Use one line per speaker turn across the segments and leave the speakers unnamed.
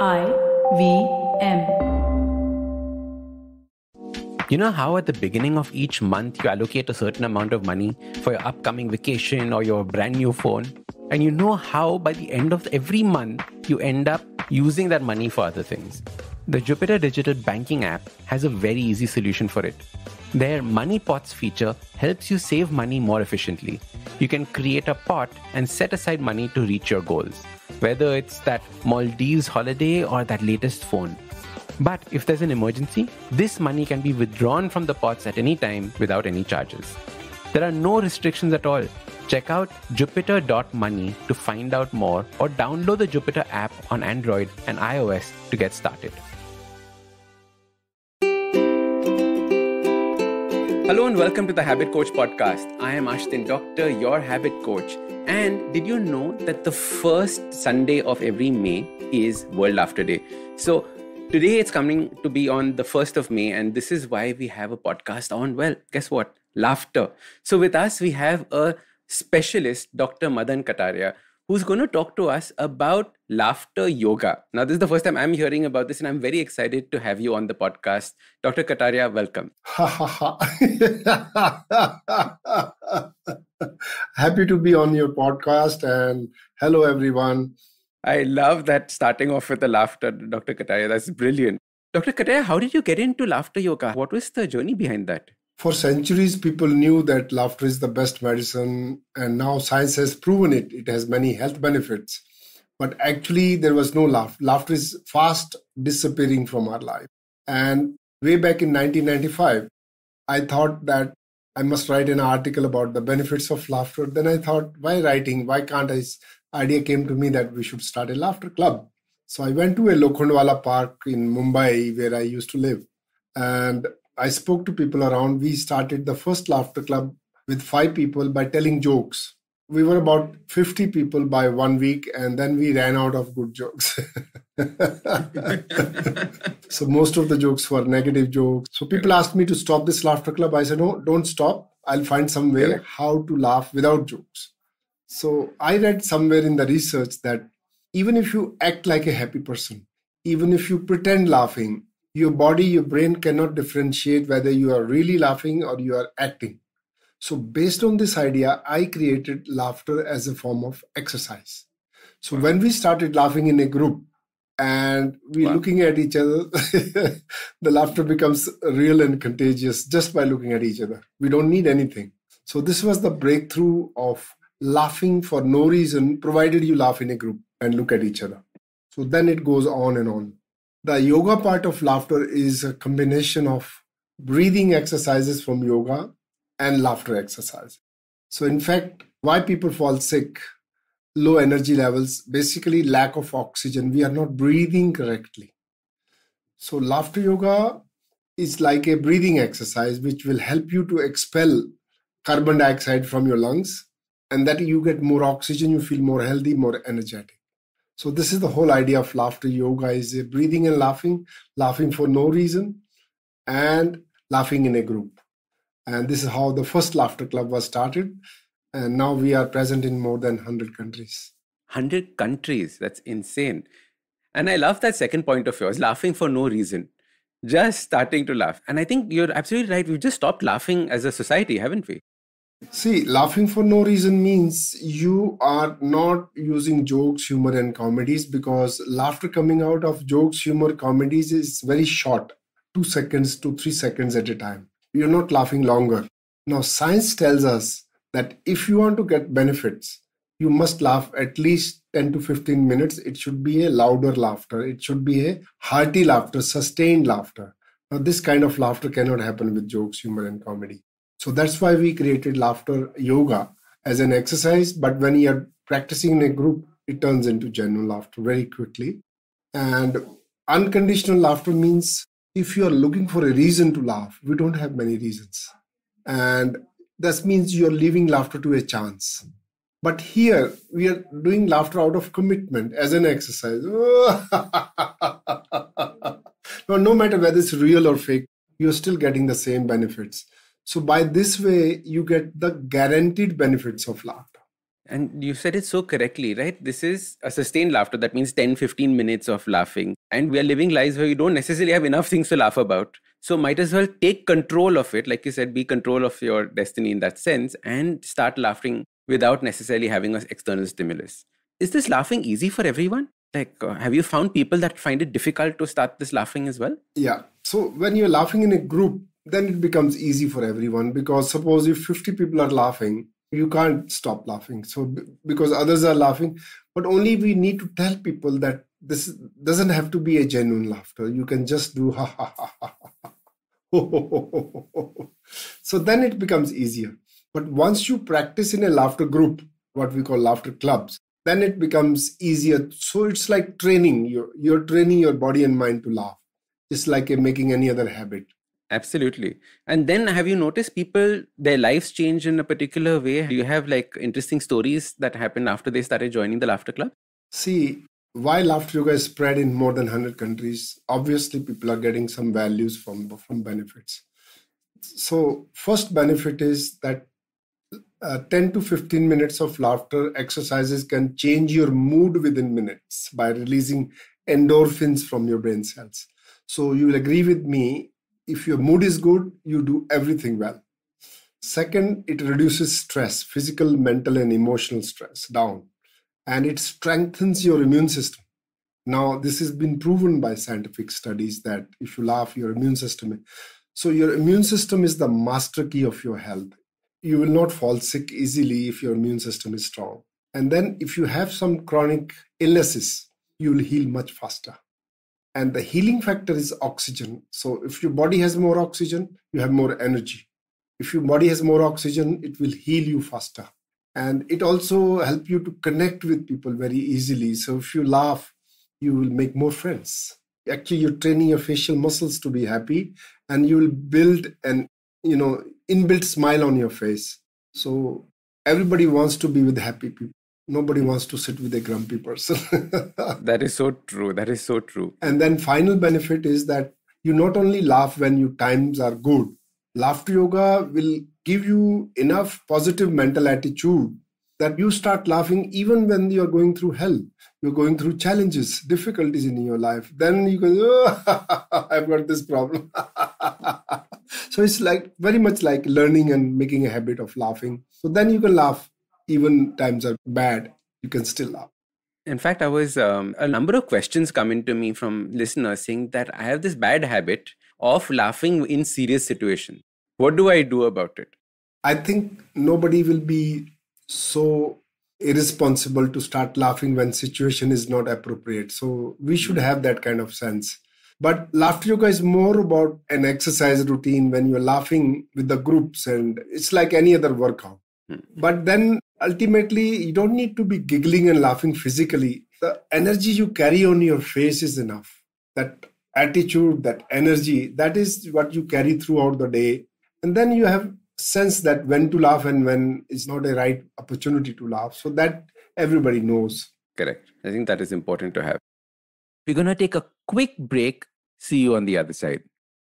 IVM.
You know how at the beginning of each month you allocate a certain amount of money for your upcoming vacation or your brand new phone? And you know how by the end of every month you end up using that money for other things? The Jupiter Digital Banking app has a very easy solution for it. Their Money Pots feature helps you save money more efficiently. You can create a pot and set aside money to reach your goals, whether it's that Maldives holiday or that latest phone. But if there's an emergency, this money can be withdrawn from the pots at any time without any charges. There are no restrictions at all. Check out jupiter.money to find out more, or download the Jupiter app on Android and iOS to get started. Hello and welcome to the Habit Coach podcast. I am Ashdin, Doctor, your habit coach. And did you know that the first Sunday of every May is World Laughter Day? So today it's coming to be on the 1st of May, and this is why we have a podcast on, well, guess what? Laughter. So with us, we have a specialist, Dr. Madan Kataria, who's going to talk to us about laughter yoga. Now, this is the first time I'm hearing about this, and I'm very excited to have you on the podcast. Dr. Kataria, welcome.
Happy to be on your podcast, and hello, everyone.
I love that starting off with the laughter, Dr. Kataria. That's brilliant. Dr. Kataria, how did you get into laughter yoga? What was the journey behind that?
For centuries, people knew that laughter is the best medicine, and now science has proven it. It has many health benefits. But actually, there was no laughter. Laughter is fast disappearing from our life. And way back in 1995, I thought that I must write an article about the benefits of laughter. Then I thought, why writing? Why can't I? Idea came to me that we should start a laughter club. So I went to a Lokhandwala Park in Mumbai, where I used to live. And I spoke to people around. We started the first laughter club with 5 people by telling jokes. We were about 50 people by 1 week, and then we ran out of good jokes. So most of the jokes were negative jokes. So people asked me to stop this laughter club. I said, no, don't stop. I'll find some way how to laugh without jokes. So I read somewhere in the research that even if you act like a happy person, even if you pretend laughing, your body, your brain cannot differentiate whether you are really laughing or you are acting. So based on this idea, I created laughter as a form of exercise. So when we started laughing in a group and we're looking at each other, the laughter becomes real and contagious just by looking at each other. We don't need anything. So this was the breakthrough of laughing for no reason, provided you laugh in a group and look at each other. So then it goes on and on. The yoga part of laughter is a combination of breathing exercises from yoga and laughter exercise. So in fact, why people fall sick, low energy levels, basically lack of oxygen. We are not breathing correctly. So laughter yoga is like a breathing exercise, which will help you to expel carbon dioxide from your lungs, and that you get more oxygen, you feel more healthy, more energetic. So this is the whole idea of laughter yoga, is breathing and laughing for no reason, and laughing in a group. And this is how the first laughter club was started. And now we are present in more than 100 countries.
100 countries? That's insane. And I love that second point of yours, laughing for no reason. Just starting to laugh. And I think you're absolutely right. We've just stopped laughing as a society, haven't we?
See, laughing for no reason means you are not using jokes, humor, and comedies, because laughter coming out of jokes, humor, comedies is very short, 2 seconds to 3 seconds at a time. You're not laughing longer. Now, science tells us that if you want to get benefits, you must laugh at least 10 to 15 minutes. It should be a louder laughter. It should be a hearty laughter, sustained laughter. Now, this kind of laughter cannot happen with jokes, humor, and comedy. So that's why we created laughter yoga as an exercise. But when you're practicing in a group, it turns into genuine laughter very quickly. And unconditional laughter means if you are looking for a reason to laugh, we don't have many reasons. And that means you're leaving laughter to a chance. But here, we are doing laughter out of commitment as an exercise. No matter whether it's real or fake, you're still getting the same benefits. So by this way, you get the guaranteed benefits of laughter.
And you said it so correctly, right? This is a sustained laughter. That means 10, 15 minutes of laughing. And we are living lives where you don't necessarily have enough things to laugh about. So might as well take control of it. Like you said, be control of your destiny in that sense and start laughing without necessarily having an external stimulus. Is this laughing easy for everyone? Like, have you found people that find it difficult to start this laughing as well?
Yeah. So when you're laughing in a group, then it becomes easy for everyone, because suppose if 50 people are laughing, you can't stop laughing. So because others are laughing, but only we need to tell people that this doesn't have to be a genuine laughter. You can just do ha ha ha ha ha. So then it becomes easier. But once you practice in a laughter group, what we call laughter clubs, then it becomes easier. So it's like training. You're training your body and mind to laugh. It's like making any other habit.
Absolutely. And then have you noticed people, their lives change in a particular way? Do you have like interesting stories that happened after they started joining the laughter club?
See, why laughter yoga is spread in more than 100 countries, obviously people are getting some values from benefits. So first benefit is that 10 to 15 minutes of laughter exercises can change your mood within minutes by releasing endorphins from your brain cells. So you will agree with me, if your mood is good, you do everything well. Second, it reduces stress, physical, mental, and emotional stress down, and it strengthens your immune system. Now, this has been proven by scientific studies that if you laugh, your immune system. So your immune system is the master key of your health. You will not fall sick easily if your immune system is strong. And then if you have some chronic illnesses, you will heal much faster. And the healing factor is oxygen. So if your body has more oxygen, you have more energy. If your body has more oxygen, it will heal you faster. And it also helps you to connect with people very easily. So if you laugh, you will make more friends. Actually, you're training your facial muscles to be happy, and you will build an inbuilt smile on your face. So everybody wants to be with happy people. Nobody wants to sit with a grumpy person.
That is so true. That is so true.
And then final benefit is that you not only laugh when your times are good. Laughter yoga will give you enough positive mental attitude that you start laughing even when you're going through hell. You're going through challenges, difficulties in your life. Then you go, oh, I've got this problem. So it's like very much like learning and making a habit of laughing. So then you can laugh. Even times are bad, you can still laugh.
In fact, I was a number of questions coming to me from listeners saying that I have this bad habit of laughing in serious situations. What do I do about it?
I think nobody will be so irresponsible to start laughing when situation is not appropriate. So we should have that kind of sense. But laughter yoga is more about an exercise routine when you're laughing with the groups, and it's like any other workout. But then ultimately, you don't need to be giggling and laughing physically. The energy you carry on your face is enough. That attitude, that energy, that is what you carry throughout the day. And then you have sense that when to laugh and when is not a right opportunity to laugh. So that everybody knows.
Correct. I think that is important to have. We're going to take a quick break. See you on the other side.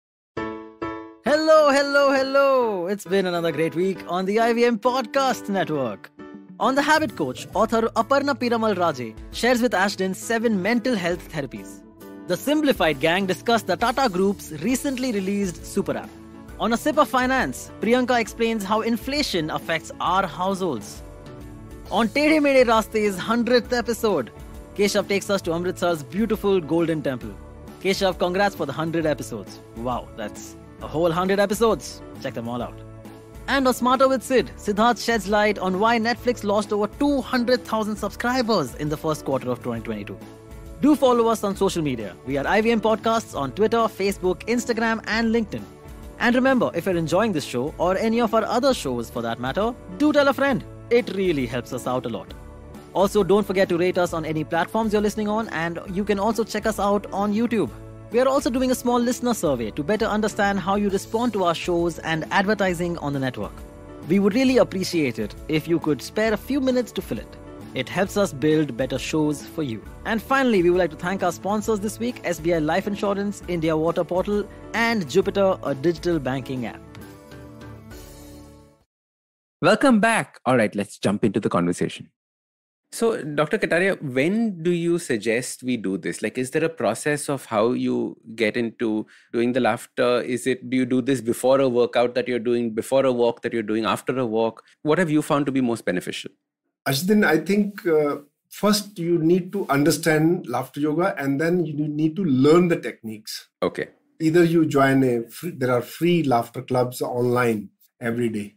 Hello, hello, hello. It's been another great week on the IVM Podcast Network. On The Habit Coach, author Aparna Piramal Raje shares with Ashdin 7 mental health therapies. The Simplified gang discuss the Tata Group's recently released Super App. On A Sip of Finance, Priyanka explains how inflation affects our households. On Tedhe Mede Raste's 100th episode, Keshav takes us to Amritsar's beautiful Golden Temple. Keshav, congrats for the 100 episodes. Wow, that's a whole 100 episodes. Check them all out. And on Smarter with Sid, Siddharth sheds light on why Netflix lost over 200,000 subscribers in the first quarter of 2022. Do follow us on social media. We are IVM Podcasts on Twitter, Facebook, Instagram, and LinkedIn. And remember, if you're enjoying this show or any of our other shows for that matter, do tell a friend. It really helps us out a lot. Also, don't forget to rate us on any platforms you're listening on, and you can also check us out on YouTube. We are also doing a small listener survey to better understand how you respond to our shows and advertising on the network. We would really appreciate it if you could spare a few minutes to fill it. It helps us build better shows for you. And finally, we would like to thank our sponsors this week, SBI Life Insurance, India Water Portal, and Jupiter, a digital banking app.
Welcome back. All right, let's jump into the conversation. So, Dr. Kataria, when do you suggest we do this? Like, is there a process of how you get into doing the laughter? Do you do this before a workout that you're doing, before a walk that you're doing, after a walk? What have you found to be most beneficial?
Ashdin, I think first you need to understand laughter yoga, and then you need to learn the techniques.
Okay.
Either you join there are free laughter clubs online every day.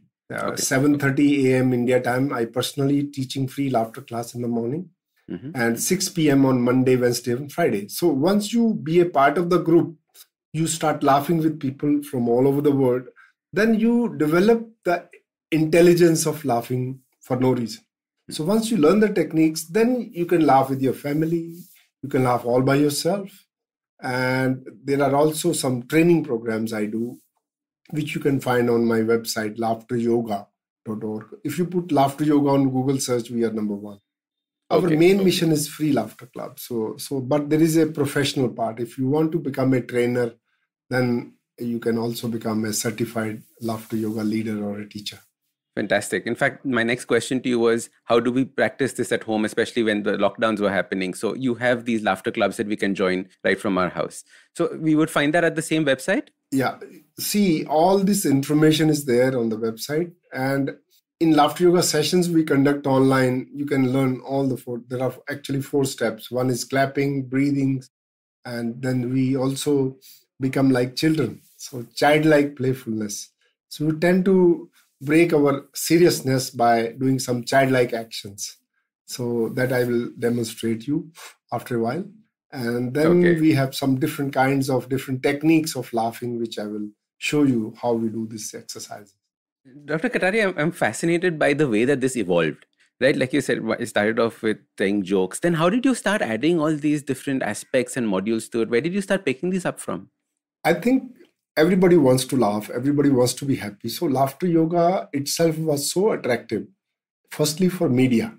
7:30 a.m. India time, I personally teaching free laughter class in the morning, and 6 p.m. on Monday, Wednesday, and Friday. So once you be a part of the group, you start laughing with people from all over the world, then you develop the intelligence of laughing for no reason. So once you learn the techniques, then you can laugh with your family, you can laugh all by yourself. And there are also some training programs I do, which you can find on my website, laughteryoga.org. If you put laughter yoga on Google search, we are number one. Our main mission is free laughter club. But there is a professional part. If you want to become a trainer, then you can also become a certified laughter yoga leader or a teacher.
Fantastic. In fact, my next question to you was, how do we practice this at home, especially when the lockdowns were happening? So you have these laughter clubs that we can join right from our house. So we would find that at the same website?
Yeah. See, all this information is there on the website. And in laughter yoga sessions we conduct online, you can learn all there are actually 4 steps. One is clapping, breathing, and then we also become like children. So childlike playfulness. So we tend to break our seriousness by doing some childlike actions. So that I will demonstrate you after a while. And then we have some different kinds of different techniques of laughing, which I will show you how we do this exercise.
Dr. Kataria, I'm fascinated by the way that this evolved, right? Like you said, it started off with telling jokes. Then how did you start adding all these different aspects and modules to it? Where did you start picking these up from?
I think everybody wants to laugh. Everybody wants to be happy. So laughter yoga itself was so attractive. Firstly, for media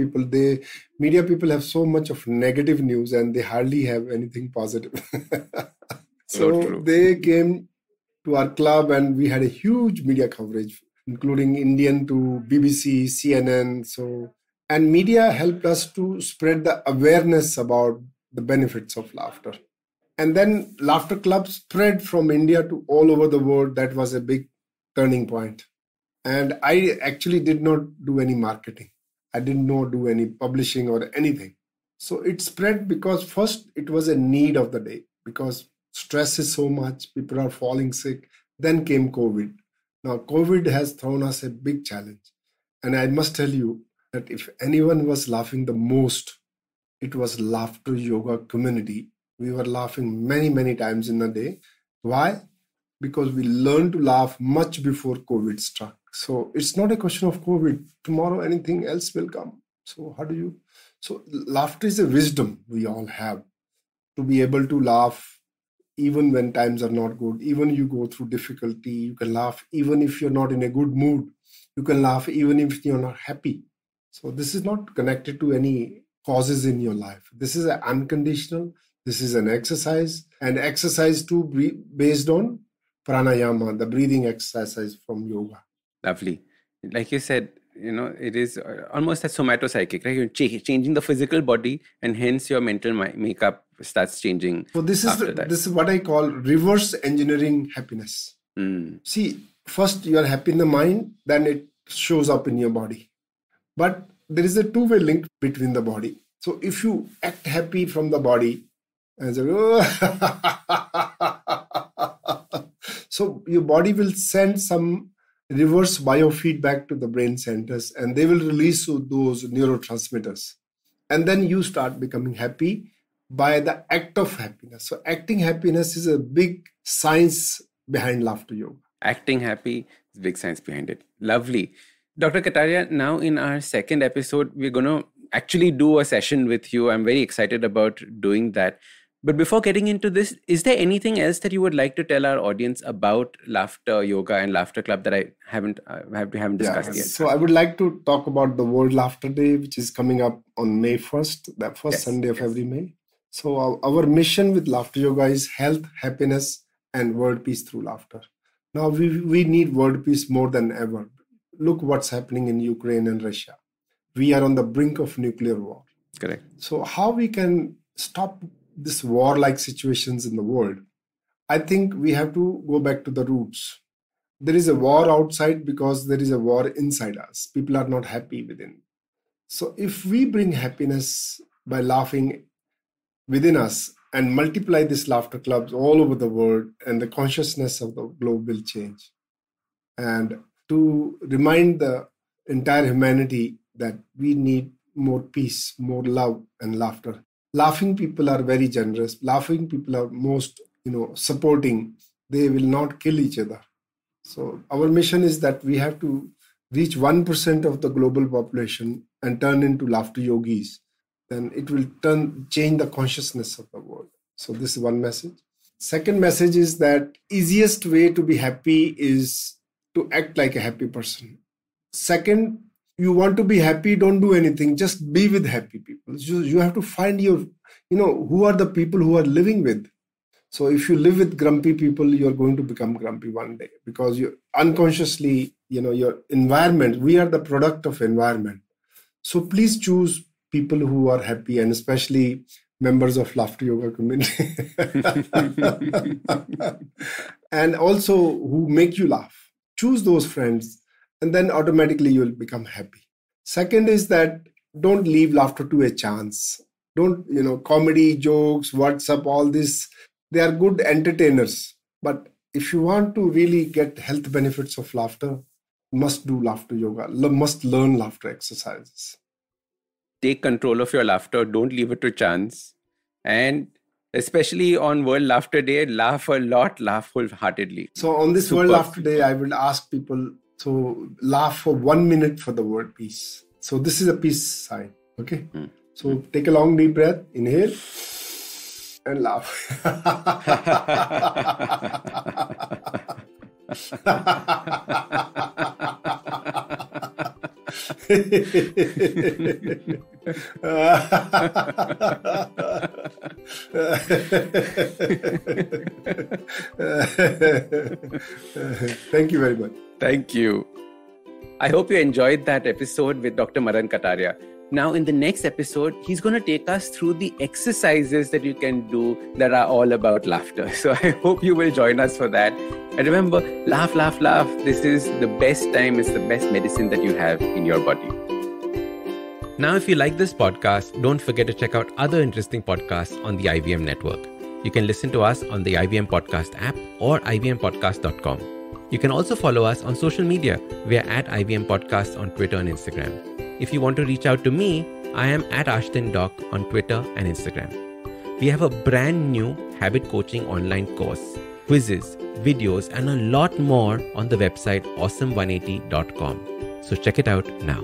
people have so much of negative news and they hardly have anything positive. So they came to our club and we had a huge media coverage, including Indian to BBC, CNN. And media helped us to spread the awareness about the benefits of laughter. And then laughter clubs spread from India to all over the world. That was a big turning point. And I actually did not do any marketing. I did not do any publishing or anything. So it spread because first it was a need of the day, because stress is so much, people are falling sick. Then came COVID. Now COVID has thrown us a big challenge. And I must tell you that if anyone was laughing the most, it was laughter yoga community. We were laughing many, many times in a day. Why? Because we learned to laugh much before COVID struck. So it's not a question of COVID. Tomorrow, anything else will come. So laughter is a wisdom we all have, to be able to laugh even when times are not good. Even you go through difficulty, you can laugh. Even if you're not in a good mood, you can laugh even if you're not happy. So this is not connected to any causes in your life. This is an unconditional. This is an exercise, and exercise too based on pranayama, the breathing exercise from yoga.
Lovely. Like you said, it is almost a somatopsychic, right? You're changing the physical body, and hence your mental makeup starts changing.
So this is what I call reverse engineering happiness. See, first you are happy in the mind, then it shows up in your body. But there is a two-way link between the body. So if you act happy from the body, and so your body will send some reverse biofeedback to the brain centers, and they will release those neurotransmitters. And then you start becoming happy by the act of happiness. So acting happiness is a big science behind laughter yoga.
Acting happy is big science behind it. Lovely. Dr. Kataria, now in our second episode, we're going to actually do a session with you. I'm very excited about doing that. But before getting into this, is there anything else that you would like to tell our audience about laughter yoga and laughter club that I haven't discussed yet?
So I would like to talk about the World Laughter Day, which is coming up on May 1st, the first Sunday of every May. So our mission with laughter yoga is health, happiness, and world peace through laughter. Now we need world peace more than ever. look what's happening in Ukraine and Russia. We are on the brink of nuclear war.
Correct.
So how we can stop this war-like situations in the world? I think we have to go back to the roots. There is a war outside because there is a war inside us. People are not happy within. So if we bring happiness by laughing within us and multiply these laughter clubs all over the world, and the consciousness of the globe will change. And to remind the entire humanity that we need more peace, more love and laughter. Laughing people are very generous. Laughing people are most, supporting. They will not kill each other. So our mission is that we have to reach 1% of the global population and turn into laughter yogis. Then it will change the consciousness of the world. So this is one message. Second message is that easiest way to be happy is to act like a happy person. Second, you want to be happy, don't do anything. Just be with happy people. You have to find who are the people who are living with. So if you live with grumpy people, you're going to become grumpy one day because you unconsciously, your environment, we are the product of environment. So please choose people who are happy, and especially members of Laughter Yoga community. And also who make you laugh. Choose those friends, and then automatically you will become happy. Second is that don't leave laughter to a chance. Don't, comedy, jokes, WhatsApp, all this, they are good entertainers. But if you want to really get health benefits of laughter, you must do laughter yoga, must learn laughter exercises.
Take control of your laughter. Don't leave it to chance. And especially on World Laughter Day, laugh a lot, laugh wholeheartedly.
So on this World Laughter Day, I will ask people to laugh for 1 minute for the word peace. So this is a peace sign. Okay. So take a long deep breath, inhale and laugh. Thank you very much.
Thank you. I hope you enjoyed that episode with Dr. Madan Kataria. Now, in the next episode, he's going to take us through the exercises that you can do that are all about laughter. So I hope you will join us for that. And remember, laugh, laugh, laugh. This is the best time. It's the best medicine that you have in your body. Now, if you like this podcast, don't forget to check out other interesting podcasts on the IVM network. You can listen to us on the IVM Podcast app or ivmpodcast.com. You can also follow us on social media. We are at IVM Podcast on Twitter and Instagram. If you want to reach out to me, I am at Ashdin Doc on Twitter and Instagram. We have a brand new habit coaching online course, quizzes, videos, and a lot more on the website awesome180.com. So check it out now.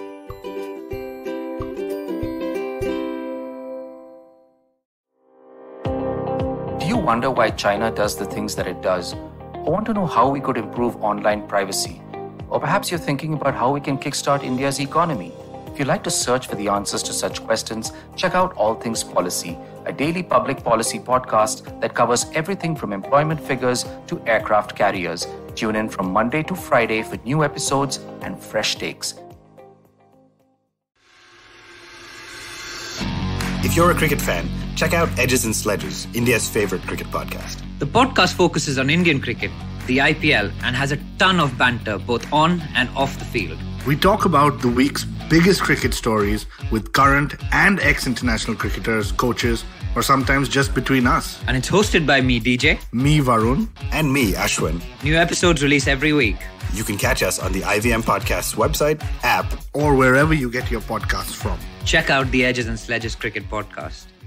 Do you wonder why China does the things that it does? Or want to know how we could improve online privacy? Or perhaps you're thinking about how we can kickstart India's economy. If you'd like to search for the answers to such questions, check out All Things Policy, a daily public policy podcast that covers everything from employment figures to aircraft carriers. Tune in from Monday to Friday for new episodes and fresh takes.
If you're a cricket fan, check out Edges and Sledges, India's favorite cricket podcast.
The podcast focuses on Indian cricket, the IPL, and has a ton of banter both on and off the field.
We talk about the week's biggest cricket stories with current and ex-international cricketers, coaches, or sometimes just between us.
And it's hosted by me, DJ.
Me, Varun.
And me, Ashwin.
New episodes release every week.
You can catch us on the IVM Podcast's website, app,
or wherever you get your podcasts from.
Check out the Edges and Sledges Cricket Podcast.